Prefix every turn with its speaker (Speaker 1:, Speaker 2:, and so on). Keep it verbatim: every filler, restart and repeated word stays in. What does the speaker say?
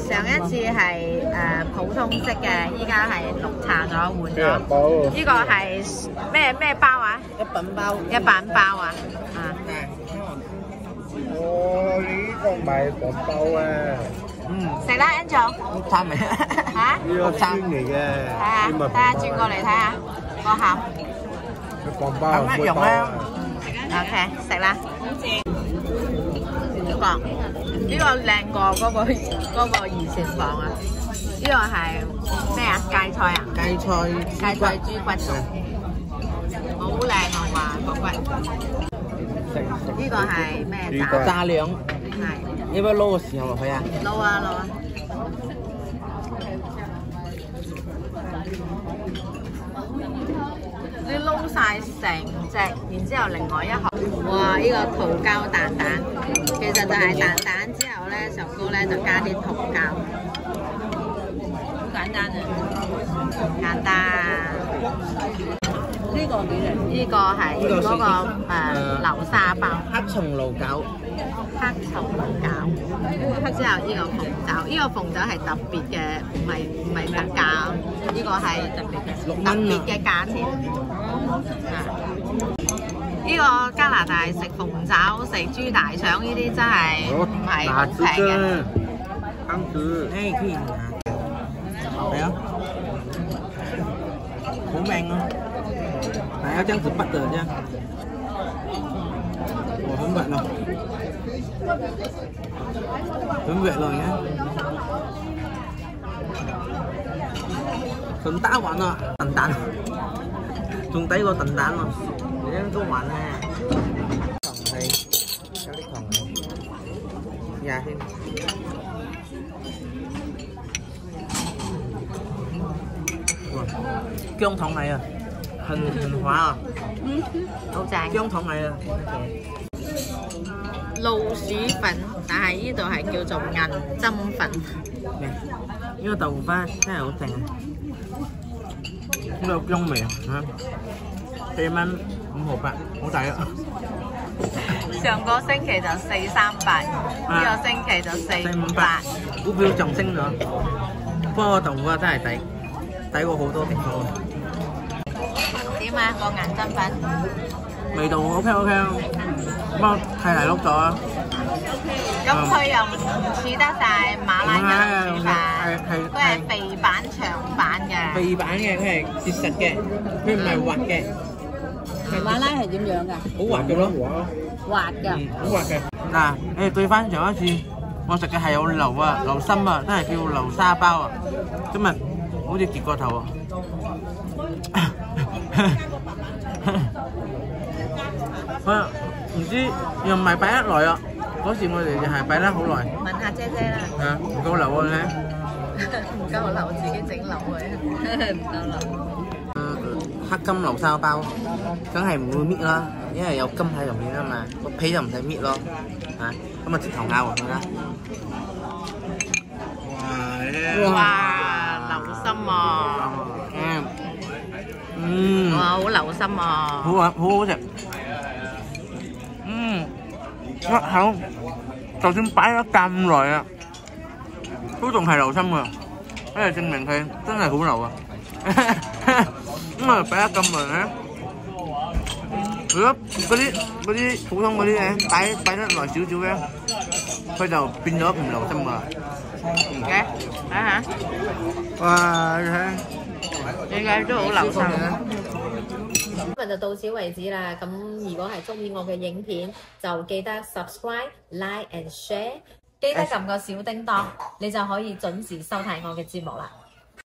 Speaker 1: 上一次係誒、呃、普通式嘅，依家係綠茶咗換咗。呢個係咩咩包啊？
Speaker 2: 一品包。一
Speaker 1: 品包啊！啊。
Speaker 3: 哦，呢個唔係黃包啊。
Speaker 1: 嗯。食啦 ，Angel。
Speaker 2: 綠茶味。
Speaker 1: 嚇？
Speaker 3: 呢個酸嚟嘅。
Speaker 1: 睇下，睇下轉過嚟睇下個餡。
Speaker 3: 黃包。咁一樣啦。
Speaker 1: OK， 食啦。呢個呢個靚過嗰個嗰個二錢房啊！呢個係咩啊？芥菜啊？
Speaker 2: 芥菜
Speaker 1: 芥菜豬骨粥，好靚啊！話個骨。呢個係咩炸？
Speaker 2: 炸兩。
Speaker 1: 係。
Speaker 2: 要唔要撈個豉油落去啊？
Speaker 1: 撈啊撈啊！你撈晒成隻，然之後另外一盒，哇！呢、這個桃膠蛋蛋，其實就係蛋蛋之後咧，上高咧就加啲桃膠，好簡單啊！簡單。呢個幾靚？呢個係嗰個誒流沙包，
Speaker 2: 黑松露餃。
Speaker 1: 黑松露餃，黑之後呢個鳳爪，呢、這個鳳爪係特別嘅，唔係唔係特價，呢、這個係特別嘅特別嘅價錢。啊！呢個加拿大食鳳爪、食豬大腸呢啲真係唔係好平嘅。
Speaker 2: 啱子，誒可以拿，係啊，好靚啊！係啊，這樣子拔的這樣，哇，很軟咯，很軟咯，你看，很大碗啊，蛋蛋。仲抵過燉蛋喎，而家都還咧，糖係有啲糖係廿添，哇，薑糖嚟啊，很很滑啊，
Speaker 1: 嗯，好正，
Speaker 2: 薑糖嚟啊，
Speaker 1: 老鼠粉，但係呢度係叫做銀針粉。
Speaker 2: 呢個豆腐花真係好正啊！呢個薑味啊，四蚊五毫八，好抵啊！
Speaker 1: 上個星期就四三八，呢個星期就四五八，
Speaker 2: 股票仲升咗。不過豆腐花真係抵，抵過好多地方。
Speaker 1: 點啊？個銀針粉
Speaker 2: 味道 OK OK 啊，不過太大碌咗啊！
Speaker 1: 咁佢又唔似得晒馬拉薑煮飯，佢係肥版長版嘅。
Speaker 2: 肥版嘅，佢係切實嘅，佢唔係滑嘅。
Speaker 1: 馬拉係點樣㗎？
Speaker 2: 好滑嘅咯，
Speaker 1: 滑㗎。
Speaker 2: 嗯，好滑嘅。嗱，你哋對翻上一次，我食嘅係有流啊，流心啊，真係叫流沙包啊。今日好似跌過頭啊！啊，唔知又唔係擺得耐啊！嗰時我哋就係擺得好耐。
Speaker 1: 問下姐姐啦。
Speaker 2: 啊，唔夠流啊你。
Speaker 1: 唔夠流，自己整流佢，唔夠流。
Speaker 2: 黑金流沙包，梗係唔會搣啦，因為有金喺入面啊嘛，個皮就唔使搣咯。啊，咁啊直頭咬喎，睇下。哇！
Speaker 1: 哇，流心喎。
Speaker 2: 嗯。嗯。
Speaker 1: 哇，好流心喎。
Speaker 2: 好啊，好好食。嗯。一口，就算擺咗咁耐啊，都仲係流心㗎，因為證明佢真係好流啊！咁啊擺得咁耐咧，如果嗰啲嗰啲普通嗰啲嘢擺擺得耐少少嘅，佢就變咗唔流心㗎啦。
Speaker 1: 嘅，睇下。
Speaker 2: 哇！你睇，
Speaker 1: 你嘅都好流心。
Speaker 4: 今日就到此為止啦。咁如果係中意我嘅影片，就記得 subscribe、like and share， 記得撳個小叮當，你就可以準時收睇我嘅節目啦。